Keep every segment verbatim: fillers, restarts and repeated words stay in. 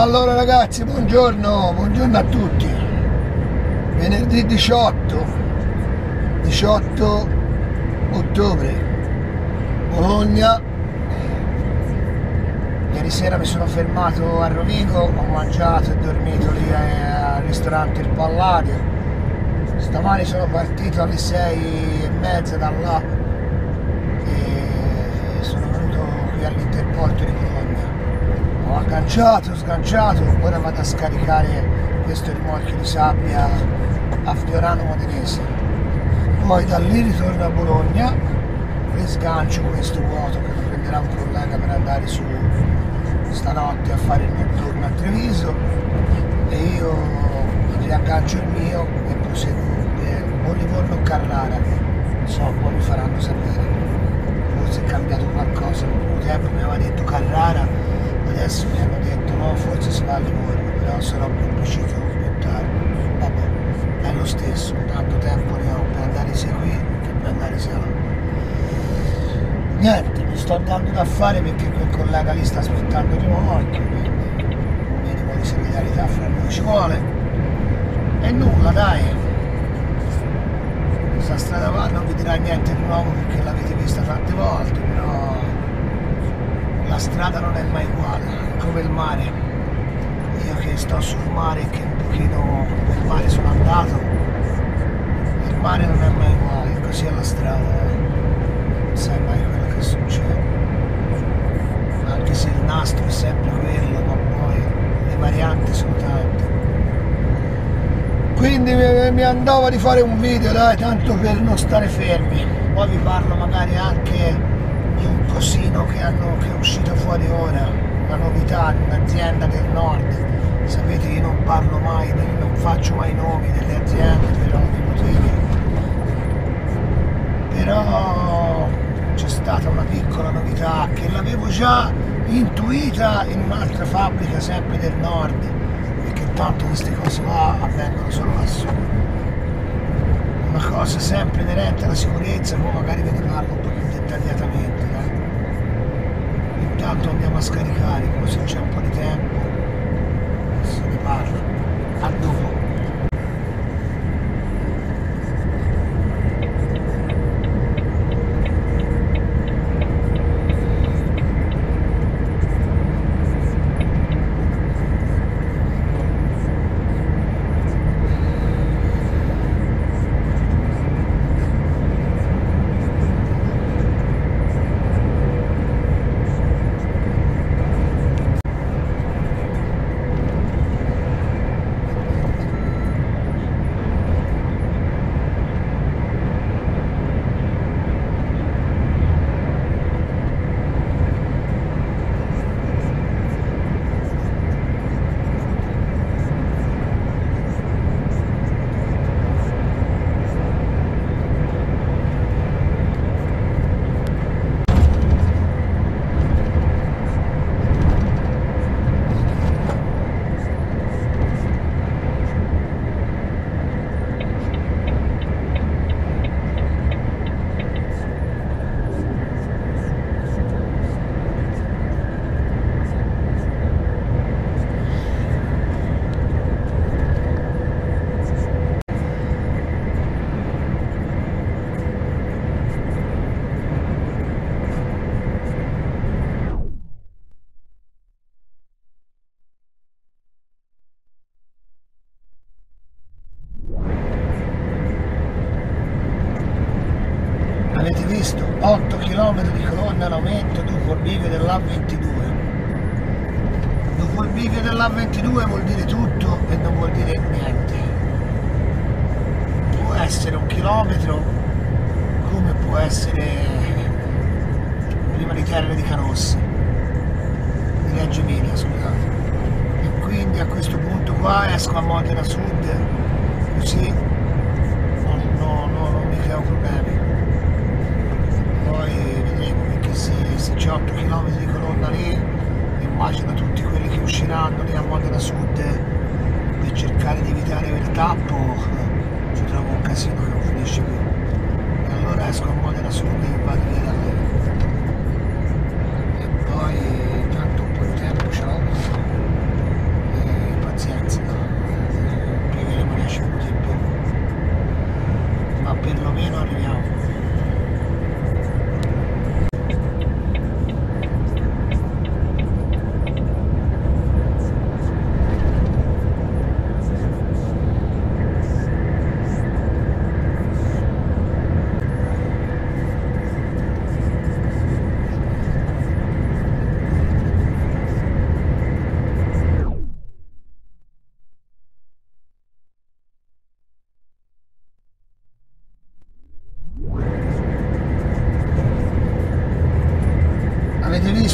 Allora ragazzi, buongiorno, buongiorno a tutti. Venerdì diciotto ottobre, Bologna. Ieri sera mi sono fermato a Rovigo, ho mangiato e dormito lì al ristorante Il Palladio. Stamani sono partito alle sei e mezza da là e sono venuto qui all'Interporto di Bologna. Ho agganciato, sganciato, ora vado a scaricare questo rimorchio di sabbia a Fiorano Modenese. Poi da lì ritorno a Bologna, risgancio questo vuoto che lo prenderà un collega per andare su stanotte a fare il notturno a Treviso, e io riaggancio il mio e proseguo per o Livorno-Carrara. Non so, poi mi faranno sapere, forse è cambiato qualcosa. Un tempo mi aveva detto Carrara, adesso mi hanno detto no, forse si va a Livorno, però sarò più preciso più tardi. Vabbè, è lo stesso, tanto tempo ne ho per andare sia qui che per andare sia là. Niente, mi sto dando da fare perché quel collega lì sta aspettando il rimorchio, quindi un minimo di solidarietà fra noi ci vuole. E nulla, dai, questa strada qua non vi dirà niente di nuovo perché l'avete vista tante volte, però la strada non è mai uguale, come il mare. Io che sto sul mare e che un pochino nel mare sono andato, il mare non è mai uguale, così è la strada, non sai mai quello che succede, anche se il nastro è sempre quello, ma poi le varianti sono tante. Quindi mi, mi andava di fare un video, dai, tanto per non stare fermi. Poi vi parlo magari anche di un cosino che, hanno, che è uscito fuori ora, una novità di un'azienda del nord. Sapete, io non parlo mai, non faccio mai nomi delle aziende per ovvi motivi, però c'è stata una piccola novità che l'avevo già intuita in un'altra fabbrica sempre del nord, perché tanto queste cose qua avvengono solo lassù. Una cosa sempre inerente alla sicurezza, poi magari ve ne parlo un po' più dettagliatamente, dai. Intanto andiamo a scaricare, così c'è un po' di tempo, se ne parla. A dopo. Avete visto? otto chilometri di colonna in aumento dopo il bivio dell'A ventidue. Dopo il bivio dell'A ventidue vuol dire tutto e non vuol dire niente. Può essere un chilometro come può essere prima di Terre di Canossa, di Reggio Emilia, scusate. E quindi a questo punto qua esco a Modena Sud, così non, no, no, non mi creo problemi. Poi vedremo, perché se, se c'è otto chilometri di colonna lì, immagino tutti quelli che usciranno lì a Modena Sud per cercare di evitare il tappo, ci trovo un casino che non finisce più. E allora esco a Modena Sud e vado via da lì. E poi tanto un po' di tempo ce l'ho.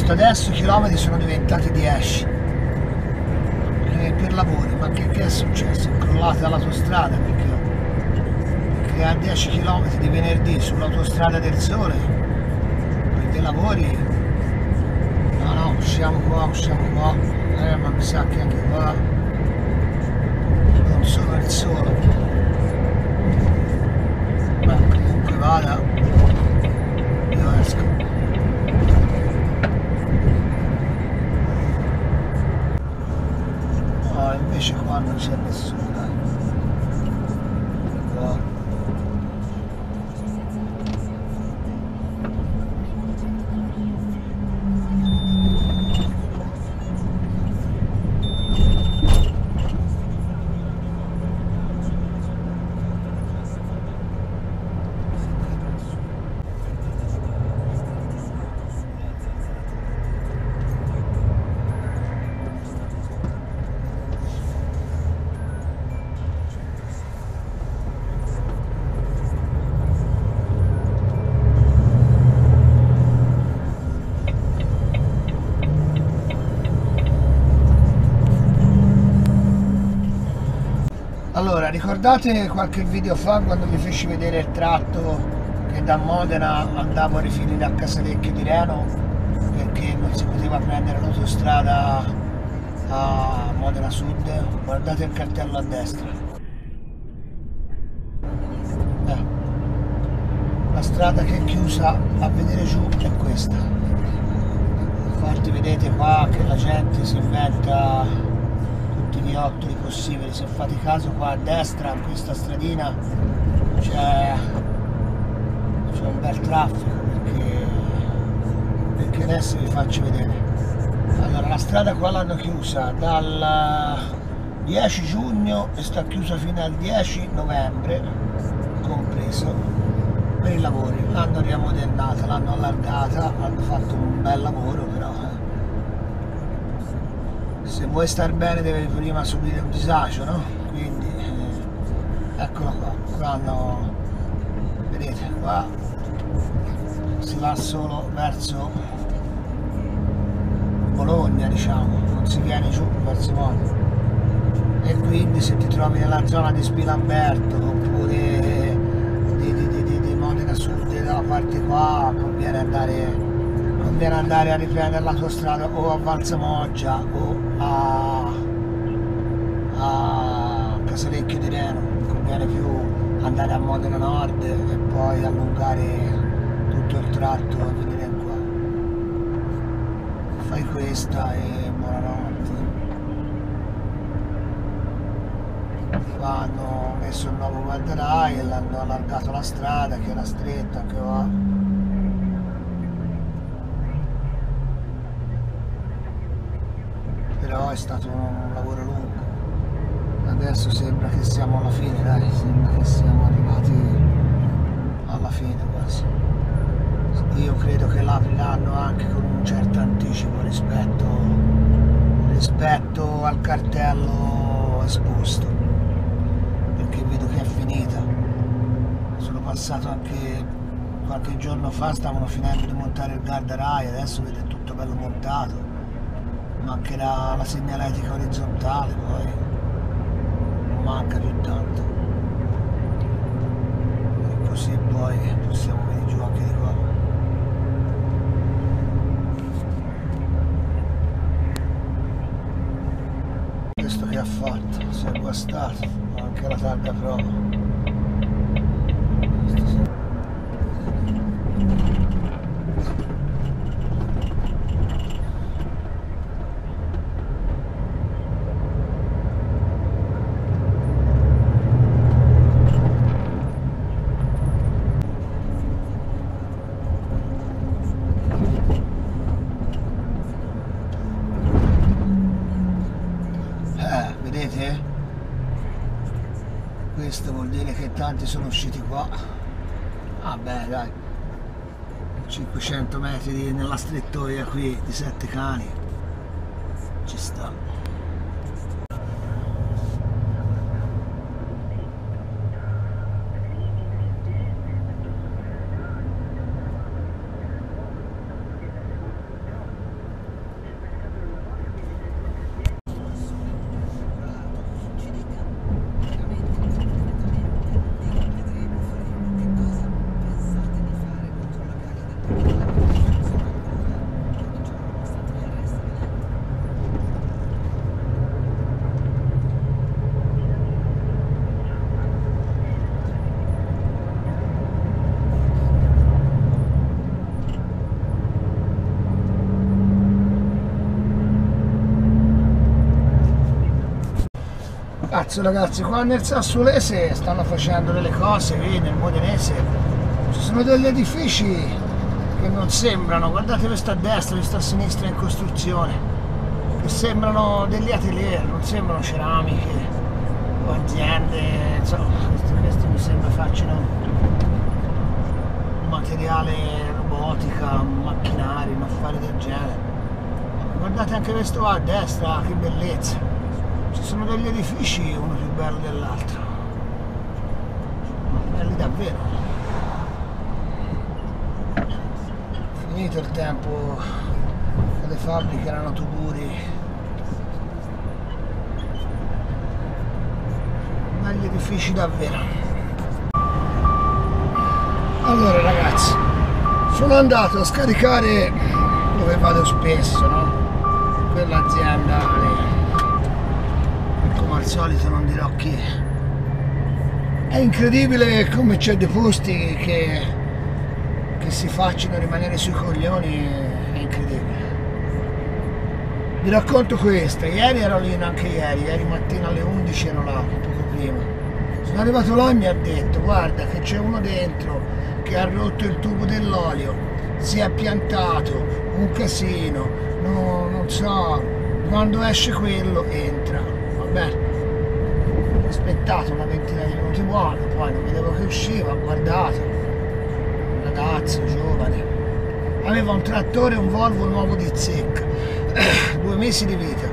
visto adesso i chilometri sono diventati dieci eh, per lavori. Ma che, che è successo? È crollata l'autostrada perché, perché a dieci chilometri di venerdì sull'autostrada del sole per dei lavori. No no, usciamo qua, usciamo qua, eh, ma mi sa che anche qua non solo il sole. Ma comunque vada, io esco. No, invece qua non c'è nessuno, dai. Qua. Allora, ricordate qualche video fa quando vi feci vedere il tratto che da Modena andavo a rifinire a Casalecchio di Reno perché non si poteva prendere l'autostrada a Modena Sud? Guardate il cartello a destra. Eh, la strada che è chiusa a vedere giù è questa. Infatti vedete qua che la gente si inventa tutti gli ottoli possibili. Se fate caso qua a destra in questa stradina c'è un bel traffico perché, perché adesso vi faccio vedere. Allora, la strada qua l'hanno chiusa dal dieci giugno e sta chiusa fino al dieci novembre compreso per i lavori. L'hanno riamodernata, l'hanno allargata, hanno fatto un bel lavoro, però se vuoi star bene devi prima subire un disagio, no? Quindi eh, eccola qua, qua hanno, vedete, qua si va solo verso Bologna, diciamo, non si viene giù verso Modena. E quindi se ti trovi nella zona di Spilamberto oppure di, di, di, di, di Modena Sud dalla parte qua, conviene andare, conviene andare a riprendere la tua strada o a Valsamoggia o a, a Casalecchio di Reno. Conviene più andare a Modena Nord e poi allungare tutto il tratto a venire qua. Fai questa e buonanotte. Qua hanno messo il nuovo guardrail, hanno allargato la strada che era stretta anche qua. Però è stato un lavoro lungo. Adesso sembra che siamo alla fine, dai, sembra che siamo arrivati alla fine quasi. Io credo che l'apriranno anche con un certo anticipo rispetto, rispetto al cartello esposto, perché vedo che è finita. Sono passato anche qualche giorno fa, stavano finendo di montare il guardrail, adesso vedete tutto bello montato, mancherà la segnaletica orizzontale, poi non manca più tanto, e così poi possiamo venire giù anche di qua. Questo che ha fatto, si è guastato, anche la targa prova. Vedete? Questo vuol dire che tanti sono usciti qua. Ah beh, dai, cinquecento metri nella strettoia qui di Sette Cani ci sta. Cazzo ragazzi, qua nel Sassuolese stanno facendo delle cose, qui nel Modenese ci sono degli edifici che non sembrano, guardate questo a destra, questo a sinistra in costruzione, che sembrano degli atelier, non sembrano ceramiche o aziende, insomma, questi, questi mi sembra facciano materiale, robotica, macchinari, un affare del genere. Guardate anche questo a destra, che bellezza! Ci sono degli edifici, uno più bello dell'altro, belli davvero. Finito il tempo che le fabbriche erano tuburi, belli edifici davvero. Allora ragazzi, sono andato a scaricare dove vado spesso, no? Quell'azienda, come al solito non dirò chi. È incredibile come c'è dei posti che, che si facciano rimanere sui coglioni, è incredibile. Vi racconto questa, ieri ero lì, anche ieri, ieri mattina alle undici ero là, poco prima. Sono arrivato là e mi ha detto, guarda che c'è uno dentro che ha rotto il tubo dell'olio, si è piantato, un casino, no, non so, quando esce quello entra. Beh, ho aspettato una ventina di minuti buoni, poi non vedevo che usciva, ho guardato, un ragazzo giovane, aveva un trattore, un Volvo nuovo di zecca, due mesi di vita.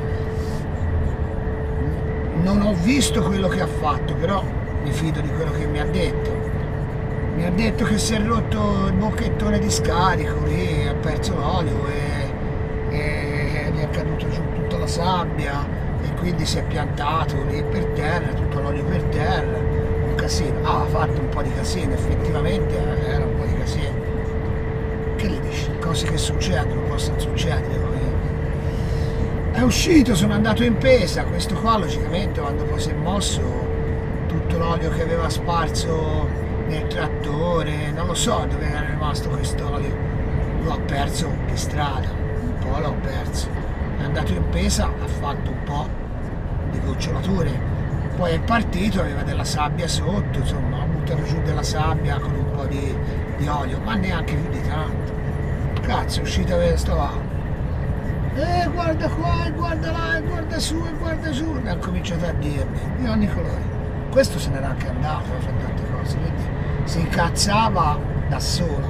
Non ho visto quello che ha fatto, però mi fido di quello che mi ha detto. Mi ha detto che si è rotto il bocchettone di scarico lì, ha perso l'olio e, e gli è caduto giù tutta la sabbia. E quindi si è piantato lì per terra, tutto l'olio per terra, un casino. Ah, ha fatto un po' di casino, effettivamente era un po' di casino. Che le dici? Cose che succedono, possono succedere. È uscito, sono andato in pesa, questo qua logicamente quando poi si è mosso, tutto l'olio che aveva sparso nel trattore, non lo so dove era rimasto quest'olio, lo ha perso di strada, un po' l'ho perso. È andato in pesa, ha fatto un po' di gocciolature, poi è partito, aveva della sabbia sotto, insomma, ha buttato giù della sabbia con un po' di, di olio, ma neanche più di tanto. Cazzo, è uscita questa là. Eh, guarda qua, e guarda là, e guarda su, e guarda giù. E ha cominciato a dirmi, di ogni colore. Questo se n'era anche andato, fa tante cose, quindi si incazzava da solo.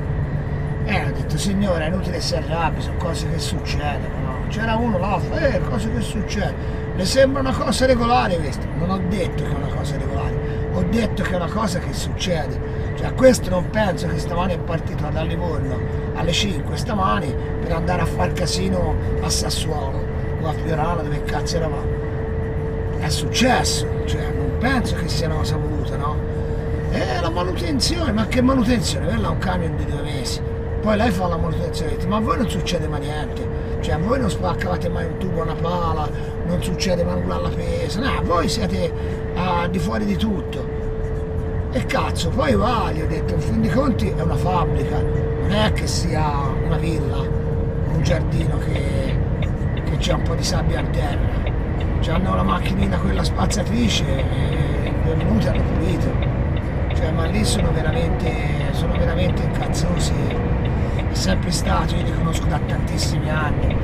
E ho detto, signore, è inutile si arrabbi, sono cose che succedono, no? C'era uno là, eh, cose che succedono. Le sembra una cosa regolare questo? Non ho detto che è una cosa regolare, ho detto che è una cosa che succede. Cioè, questo non penso che stamani è partito da Livorno alle cinque stamani per andare a far casino a Sassuolo o a Fiorano, dove cazzo eravamo. È successo, cioè non penso che sia una cosa voluta, no? E la manutenzione, ma che manutenzione? Quella è un camion di due mesi. Poi lei fa la manutenzione, ma a voi non succede mai niente, cioè a voi non spaccavate mai un tubo, una pala, non succede mai nulla alla pesa, no, voi siete uh, di fuori di tutto. E cazzo, poi va, gli ho detto, in fin dei conti è una fabbrica, non è che sia una villa, un giardino che, che c'è un po' di sabbia in terra. C'hanno la macchinina, quella spazzatrice, e in due minuti hanno pulito. Cioè, ma lì sono veramente, sono veramente incazzosi. È sempre stato, io li conosco da tantissimi anni.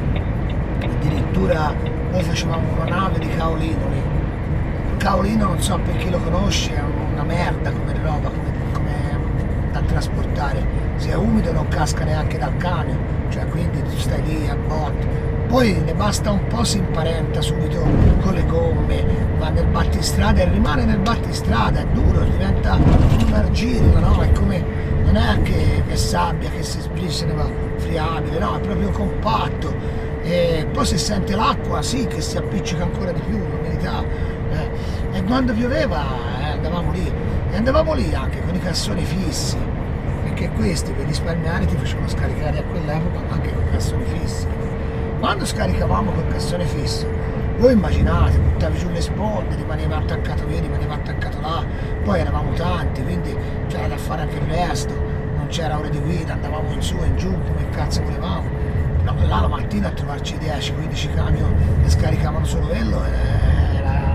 Addirittura noi facevamo una nave di caolino lì. Il caolino non so per chi lo conosce, è una merda come roba, come, come da trasportare. Se è umido non casca neanche dal camion, cioè quindi tu stai lì a botte. Poi ne basta un po', si imparenta subito con le gomme, va nel battistrada e rimane nel battistrada, è duro, diventa un argilla, no? È come, non è che è sabbia che si sprisce ne va friabile, no? È proprio compatto. E poi si sente l'acqua, sì, che si appiccica ancora di più, l'umidità. Eh. E quando pioveva eh, andavamo lì, e andavamo lì anche con i cassoni fissi, perché questi per risparmiare ti facevano scaricare a quell'epoca anche con cassoni fissi. Quando scaricavamo col cassone fisso, voi immaginate, buttavi giù le sponde, rimaneva attaccato lì, rimaneva attaccato là, poi eravamo tanti, quindi c'era da fare anche il resto, non c'era ore di guida, andavamo in su e in giù come cazzo volevamo. No, là la mattina a trovarci dieci quindici camion che scaricavano solo quello era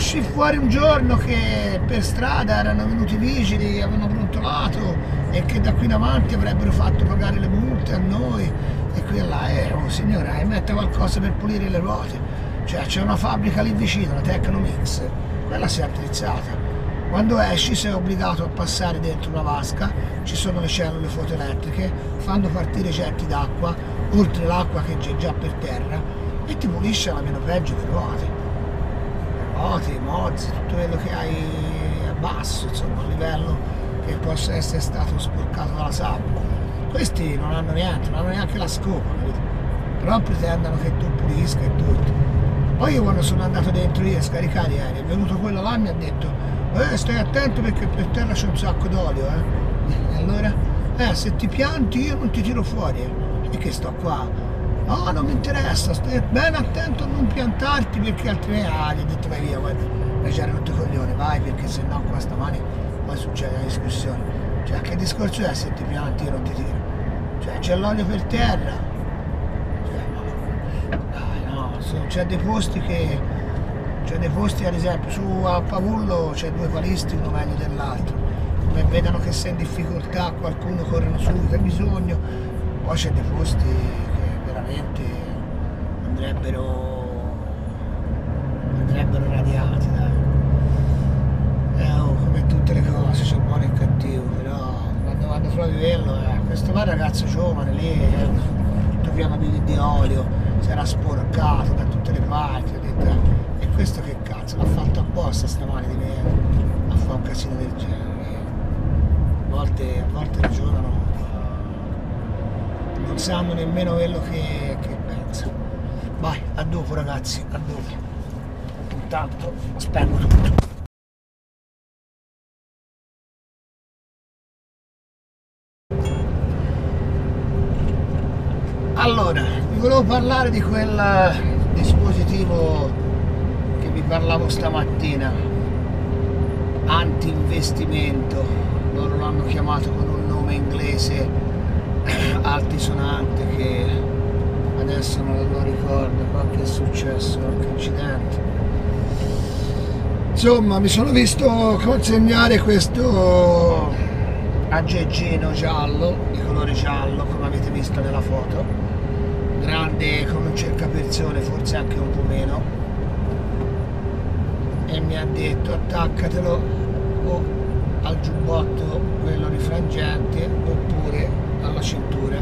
uscì fuori un giorno che per strada erano venuti i vigili, avevano brontolato e che da qui in avanti avrebbero fatto pagare le multe a noi e qui e là. Eh, oh signora, e mette qualcosa per pulire le ruote. Cioè c'è una fabbrica lì vicino, la Tecnomix, quella si è attrezzata. Quando esci sei obbligato a passare dentro una vasca, ci sono le cellule fotoelettriche, fanno partire getti d'acqua, oltre l'acqua che c'è già per terra, e ti pulisce alla meno peggio le ruote. Le ruote, i mozzi, tutto quello che hai a basso, insomma, a livello che possa essere stato sporcato dalla sabbia. Questi non hanno niente, non hanno neanche la scopa, capito? Però pretendono che tu pulisca e tutto. Poi io quando sono andato dentro io a scaricare ieri, è venuto quello là e mi ha detto eh, stai attento perché per terra c'è un sacco d'olio, eh? E allora, eh, se ti pianti io non ti tiro fuori, eh? E che sto qua? No, non mi interessa, stai bene attento a non piantarti perché altrimenti, ah, gli ho detto vai via, guarda, mi ci hai rotto i coglioni, vai perché se no qua stamani poi succede una discussione. Cioè che discorso è se ti pianti io non ti tiro? Cioè c'è l'olio per terra, cioè no, dai no, c'è dei posti che, c'è dei posti ad esempio su a Pavullo c'è due palisti uno meglio dell'altro, come vedono che sei in difficoltà qualcuno corrono su, che hai bisogno, poi c'è dei posti che veramente andrebbero, andrebbero radiati, dai. Eh, oh, come tutte le cose c'è buono e cattivo, però quando, quando trovi quello, eh, questo qua ragazzo giovane lì, eh, tutto pieno di, di olio, si era sporcato da tutte le parti, ho detto, eh, e questo che cazzo, l'ha fatto apposta stamani di me, a fare un casino del genere. A volte, a volte ragionano, non sanno nemmeno quello che, che pensano. Vai, a dopo ragazzi, a dopo. Intanto spengo tutto. Allora, vi volevo parlare di quel dispositivo che vi parlavo stamattina, anti-investimento, loro l'hanno chiamato con un nome inglese altisonante che adesso non lo ricordo, qualche è successo, qualche incidente. Insomma, mi sono visto consegnare questo aggeggino giallo, di colore giallo, come avete visto nella foto, grande con un cercapersone, forse anche un po' meno, e mi ha detto attaccatelo o al giubbotto quello rifrangente oppure alla cintura,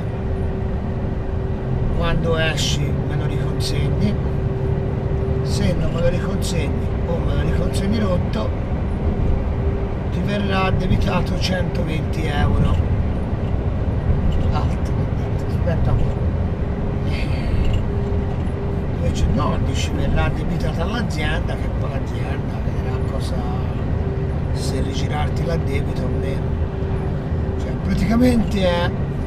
quando esci me lo riconsegni, se non me lo riconsegni o me lo riconsegni rotto ti verrà addebitato centoventi euro. Alto, aspetta un po'. Invece no, dici verrà addebitata all'azienda, che poi l'azienda vedrà cosa, se rigirarti l'addebito o meno. Cioè praticamente è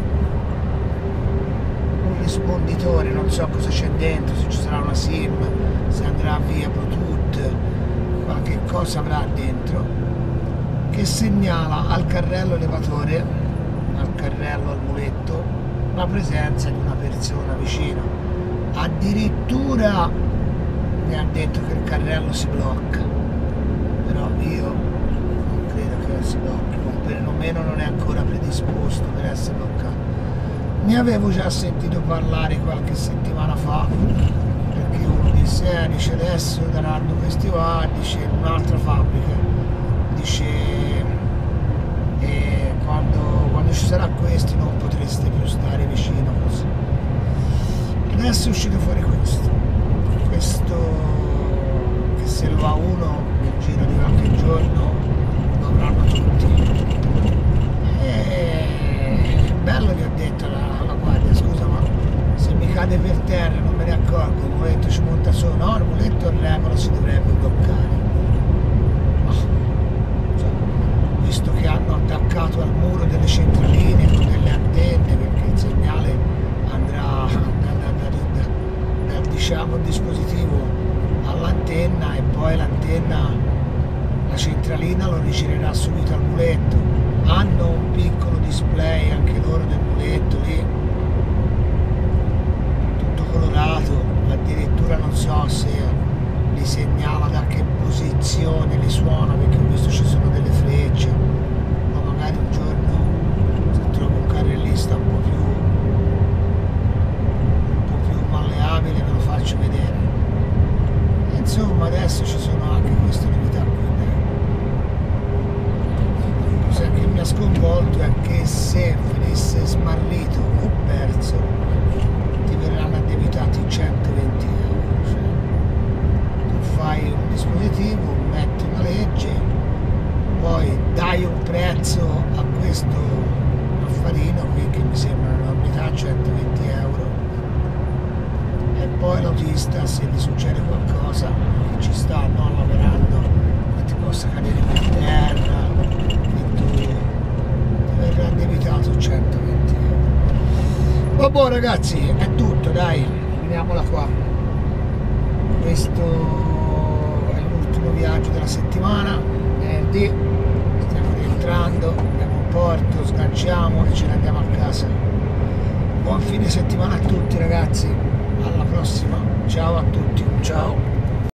un risponditore, non so cosa c'è dentro, se ci sarà una SIM, se andrà via Bluetooth, qualche cosa avrà dentro, che segnala al carrello elevatore, al carrello al muletto, la presenza di una persona vicino. Addirittura mi ha detto che il carrello si blocca, però io non credo che si blocchi, o perlomeno non è ancora predisposto per essere bloccato. Ne avevo già sentito parlare qualche settimana fa, perché uno disse, eh, dice adesso daranno questi qua, dice in un'altra fabbrica, dice e quando, quando ci sarà questi non potreste più stare vicino così. Adesso è uscito fuori questo, questo che se lo ha uno nel giro di qualche giorno lo avranno tutti. E bello che ho detto alla, alla guardia, scusa ma se mi cade per terra non me ne accorgo, il muletto ci monta su, no, il muletto in regola si dovrebbe bloccare. No. Cioè, visto che hanno attaccato al muro delle centraline con delle antenne perché il segnale andrà da, da, da, da, dal diciamo dispositivo all'antenna e poi l'antenna, la centralina lo rigirerà subito al muletto, hanno un piccolo display anche loro del muletto lì, tutto colorato, addirittura non so se li segnala da che posizione ma adesso ci sono anche queste novità qui. Cosa che mi ha sconvolto è che se venisse smarrito o perso ti verranno addebitati centoventi euro. Cioè, tu fai un dispositivo, metti una legge, poi dai un prezzo a questo affarino qui che mi sembra un'enormità, centoventi euro, e poi l'autista, se gli succede qualcosa, che ci sta non lavorando, che ti possa cadere per terra, che tu ti verrà addebitato centoventi euro. Vabbè ragazzi, è tutto, dai, finiamola qua. Questo è l'ultimo viaggio della settimana, venerdì, stiamo rientrando, andiamo in porto, sganciamo e ce ne andiamo a casa. Buon fine settimana a tutti ragazzi, alla prossima, ciao a tutti, ciao.